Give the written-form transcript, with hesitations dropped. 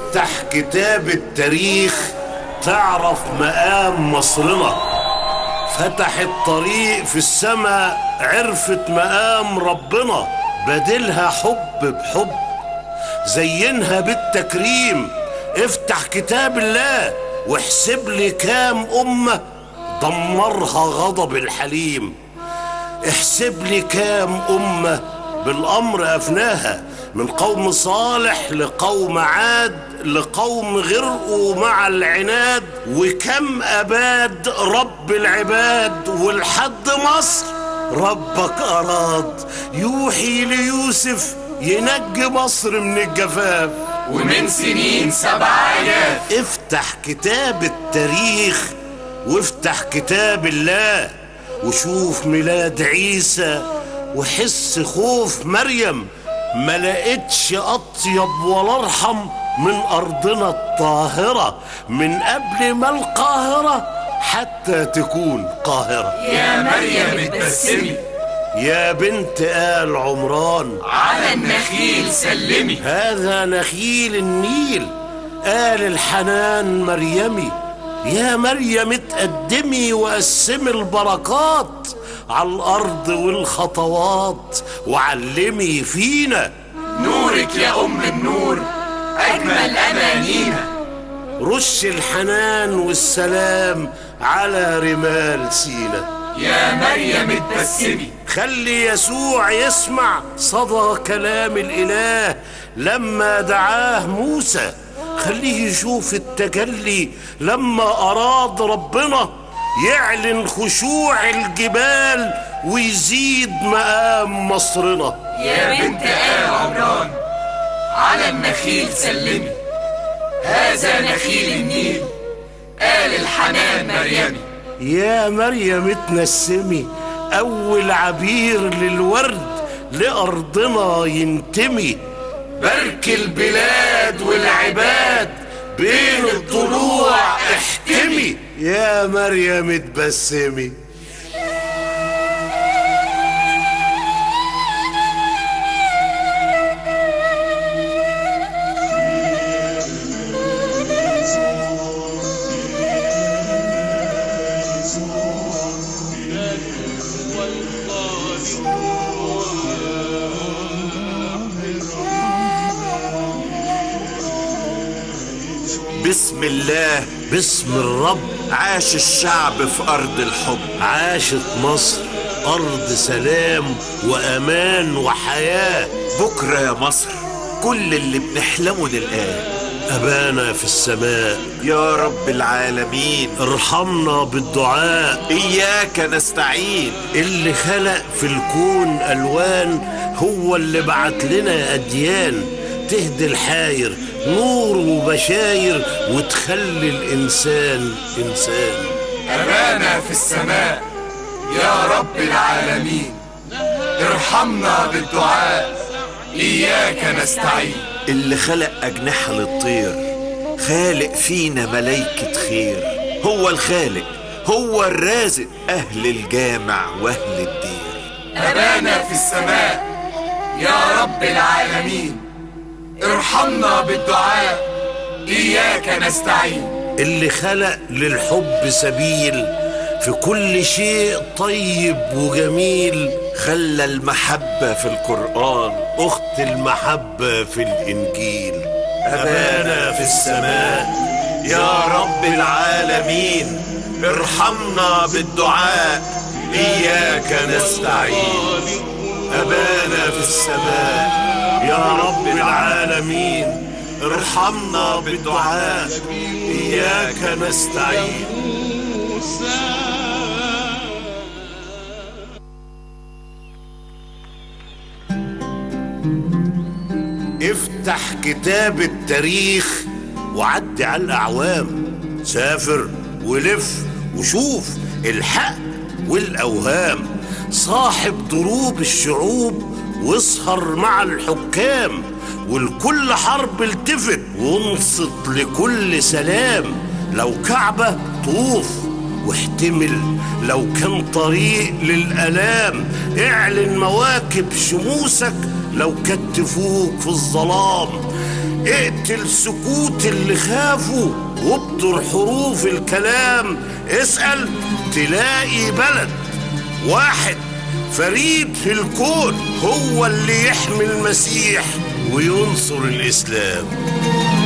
افتح كتاب التاريخ تعرف مقام مصرنا. فتح الطريق في السماء، عرفت مقام ربنا. بدلها حب بحب، زينها بالتكريم. افتح كتاب الله واحسب لي كام أمة دمرها غضب الحليم. احسب لي كام أمة بالأمر أفناها، من قوم صالح لقوم عاد لقوم غرقوا مع العناد. وكم أباد رب العباد، ولحد مصر ربك أراد يوحي ليوسف ينجي مصر من الجفاف. ومن سنين 7 آلاف. افتح كتاب التاريخ وافتح كتاب الله، وشوف ميلاد عيسى وحس خوف مريم. ما لقيتش أطيب ولا أرحم من أرضنا الطاهرة، من قبل ما القاهرة حتى تكون قاهرة. يا مريم اتبسمي يا بنت آل عمران، على النخيل سلمي. هذا نخيل النيل آل الحنان مريمي. يا مريم اتقدمي وقسمي البركات على الأرض والخطوات، وعلمي فينا نورك يا أم النور أجمل أمانينا. رش الحنان والسلام على رمال سينا. يا مريم اتبسمي خلي يسوع يسمع صدى كلام الإله لما دعاه موسى. خليه يشوف التجلي لما أراد ربنا يعلن خشوع الجبال ويزيد مقام مصرنا. يا بنت آل عمران على النخيل سلمي، هذا نخيل النيل آل الحنان مريمي. يا مريم اتنسمي، أول عبير للورد لأرضنا ينتمي. بارك البلاد والعباد بين الضلوع احتمي. يا مريم اتبسمي. بسم الله باسم الرب. عاش الشعب في أرض الحب. عاشت مصر أرض سلام وأمان وحياة. بكرة يا مصر كل اللي بنحلمه للآن. أبانا في السماء يا رب العالمين ارحمنا بالدعاء. إياك نستعين. اللي خلق في الكون ألوان هو اللي بعت لنا أديان تهدي الحاير نور وبشاير وتخلي الإنسان إنسان. أبانا في السماء يا رب العالمين ارحمنا بالدعاء إياك نستعين. اللي خلق أجنحة للطير خالق فينا ملايكة خير. هو الخالق هو الرازق أهل الجامع وأهل الدير. أبانا في السماء يا رب العالمين ارحمنا بالدعاء إياك نستعين. اللي خلق للحب سبيل في كل شيء طيب وجميل. خلى المحبة في القرآن أخت المحبة في الإنجيل. أبانا في السماء يا رب العالمين ارحمنا بالدعاء إياك نستعين. أبانا في السماء يا رب العالمين ارحمنا بالدعاء إياك نستعين. افتح كتاب التاريخ وعدي على الأعوام. سافر ولف وشوف الحق والأوهام. صاحب دروب الشعوب واسهر مع الحكام. ولكل حرب التفت وانصت لكل سلام. لو كعبة طوف واحتمل، لو كان طريق للألام اعلن مواكب شموسك. لو كتفوك في الظلام اقتل سكوت اللي خافوا وابطر حروف الكلام. اسأل تلاقي بلد واحد فريد في الكون هو اللي يحمي المسيح وينصر الإسلام.